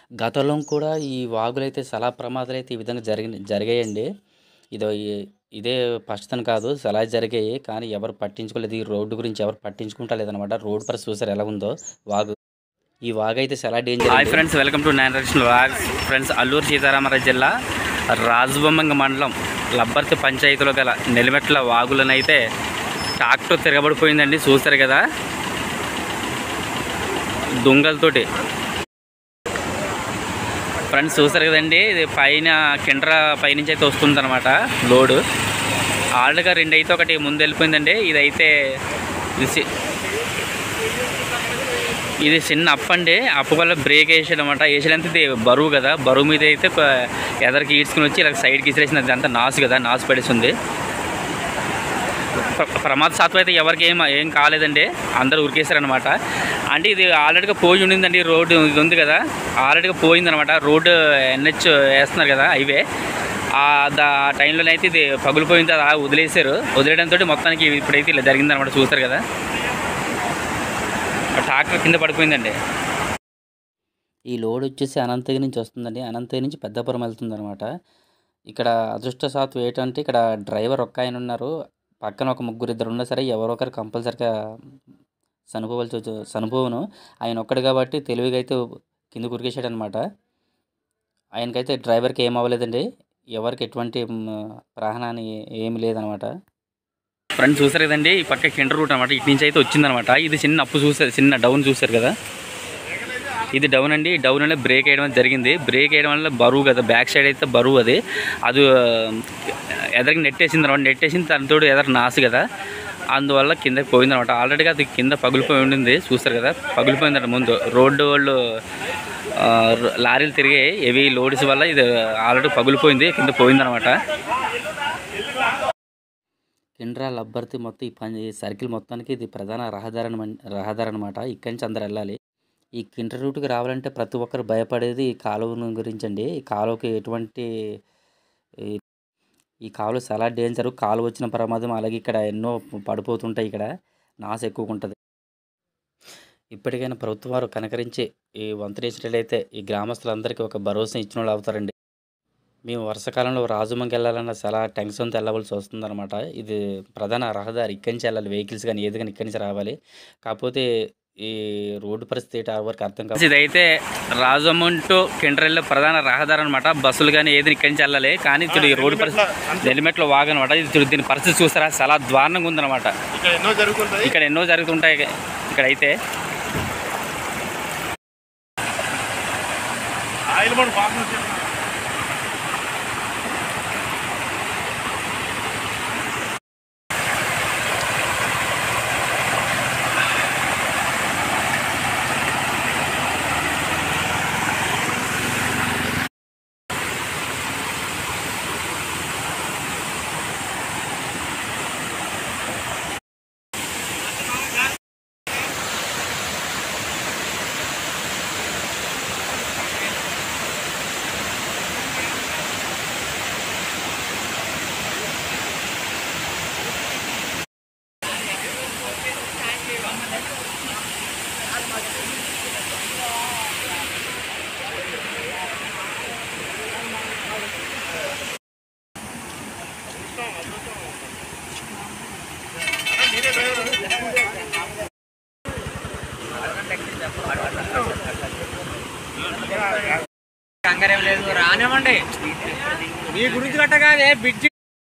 గతంలో కూడా ఈ వాగులైతే చాలా ప్రమాదాలైతే ఈ విధంగా జరిగాయండి. ఇదో ఇ ఇదే ఫస్ట్ అని కాదు. చాలా జరిగాయి. కానీ ఎవరు పట్టించుకోలేదు. ఈ రోడ్డు గురించి ఎవరు పట్టించుకుంటలేదనమాట. రోడ్ పరిస్థితి చూసారా ఎలా ఉందో వాగు. ఈ వాగైతే చాలా danger. Hi friends, welcome to 9 direction vlogs. Friends, Alluri Sitaramaraju జిల్లా రాజబొమ్మంగ మండలం లబ్బర్తి పంచాయతీలో గల నెలిమెట్ల వాగులనైతే ట్రాక్టర్ తిరగబడిపోయిందండి. చూస్తారు కదా దొంగలతోటి. ఫ్రెండ్స్ చూస్తారు కదండి, ఇది పైన కిండ్ర పైనుంచి అయితే వస్తుందన్నమాట లోడు. ఆల్రెడీగా 2 అయితే ఒకటి ముందు వెళ్ళిపోయిందండి. ఇదైతే ఇది చిన్న అప్పు అండి. అప్పు వల్ల బ్రేక్ వేసాడు అనమాట. వేసేదంతా ఇది బరువు కదా, బరువు మీద అయితే ఎదరికి ఈడ్చుకుని వచ్చి ఇలా సైడ్కి ఇసిరేసింది. అది అంతా నాసు కదా, నాసు పడేసింది. ప్రమాద శాతం అయితే ఎవరికి ఏం కాలేదండి, అందరూ ఉరికేశారనమాట. అంటే ఇది ఆల్రెడీగా పోయి ఉండిందండి. రోడ్డు ఇది ఉంది కదా, ఆల్రెడీగా పోయిందనమాట. రోడ్డు NH వేస్తున్నారు కదా, హైవే. ఆ టైంలోనైతే ఇది పగులిపోయింది, అలా వదిలేశారు. వదిలేయడంతో మొత్తానికి ఇప్పుడైతే ఇలా జరిగిందనమాట. చూస్తారు కదా, ట్రాక్టర్ కింద పడిపోయిందండి. ఈ లోడ్ వచ్చేసి అనంతగిరి నుంచి వస్తుందండి. అనంతగిరి నుంచి పెద్దపురం వెళ్తుందనమాట. ఇక్కడ అదృష్టశాత్తు ఏంటంటే ఇక్కడ డ్రైవర్ ఒక్క ఆయన ఉన్నారు. పక్కన ఒక ముగ్గురు ఇద్దరు ఉన్నా సరే ఎవరో ఒకరు కంపల్సరిగా చనిపోవను. ఆయన ఒక్కడు కాబట్టి తెలివిగా అయితే కింద కురికేశాడు అనమాట. ఆయనకైతే డ్రైవర్కి ఏం అవ్వలేదండి. ఎవరికి ఎటువంటి ప్రాణహాని ఏమి లేదనమాట. ఫ్రెండ్స్ చూసారు కదండి, ఈ పక్క కిండర్ రూట్ అనమాట. ఇటు నుంచి అయితే వచ్చిందనమాట. ఇది చిన్న అప్పు చూసారు, చిన్న డౌన్ చూసారు కదా, ఇది డౌన్ అండి. డౌన్ అనేది బ్రేక్ వేయడం జరిగింది. బ్రేక్ వేయడం వల్ల బరువు కదా, బ్యాక్ సైడ్ అయితే బరువు అది ఎదరికి నెట్టేసింది అనమాట. నెట్టేసింది దానితో ఎదరు నాసు కదా, అందువల్ల కిందకి పోయిందనమాట. ఆల్రెడీగా అది కింద పగిలిపోయి ఉండింది. చూస్తారు కదా, పగిలిపోయిందంట. ముందు రోడ్డు వాళ్ళు లారీలు తిరిగి హెవీ లోడ్స్ వల్ల ఇది ఆల్రెడీ పగిలిపోయింది, కింద పోయిందనమాట. కిండ్రా లబ్బర్తి మొత్తం ఈ సర్కిల్ మొత్తానికి ఇది ప్రధాన రహదారి అనమాట. ఇక్కడి నుంచి అందరు వెళ్ళాలి. ఈ కిండ్ర రూట్కి రావాలంటే ప్రతి ఒక్కరు భయపడేది ఈ కాలువను గురించి అండి. ఈ కాలువకి ఎటువంటి ఈ కాలువ చాలా డేంజర్. కాలువ వచ్చిన ప్రమాదం. అలాగే ఇక్కడ ఎన్నో పడిపోతుంటాయి. ఇక్కడ నాసు ఎక్కువగా ఉంటుంది. ఇప్పటికైనా ప్రభుత్వం వారు కనకరించి ఈ వంతెనేసినట్లయితే ఈ గ్రామస్తులందరికీ ఒక భరోసా ఇచ్చిన వాళ్ళు అవుతారండి. మేము వర్షాకాలంలో రాజమంకి వెళ్ళాలన్న చాలా టెన్షన్తో వెళ్ళవలసి వస్తుందన్నమాట. ఇది ప్రధాన రహదారి. ఇక్కడి నుంచి వెళ్ళాలి వెహికల్స్ కానీ ఏది కానీ ఇక్కడి నుంచి రావాలి. కాకపోతే ఈ రోడ్డు పరిస్థితి వరకు అర్థం కాదు. ఇదైతే రాజమన్ టు కిండ్రెల్లో ప్రధాన రహదారి అనమాట. బస్సులు కానీ ఏది ఇక్కడి నుంచి వెళ్ళాలి. కానీ ఇప్పుడు ఈ రోడ్డు పరిస్థితి నెల్లిమెట్ల వాగనమాట. ఇది దీని పరిస్థితి చూస్తారా, చాలా దారుణంగా ఉందన్నమాట. ఇక్కడ ఎన్నో జరుగుతుంటాయి. ఇక్కడైతే కంగారేం లేదు, రానివ్వండి. మీ గురించి కట్టగానే బిడ్జి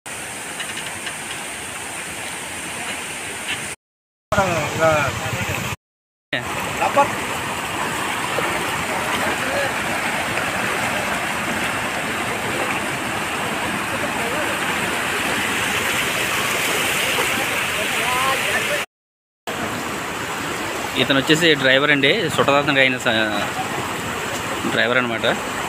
ఇతను వచ్చేసి డ్రైవర్ అండి, సుటదాతనగా అయిన డ్రైవర్ అనమాట.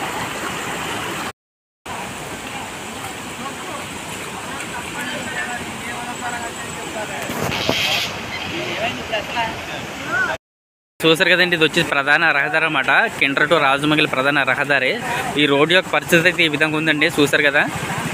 చూసారు కదండి, ఇది వచ్చేసి ప్రధాన రహదారి అన్నమాట. కిండ్ర టు రాజమండ్రి ప్రధాన రహదారి. ఈ రోడ్డు యొక్క పరిస్థితి అయితే ఈ విధంగా ఉందండి. చూసారు కదా.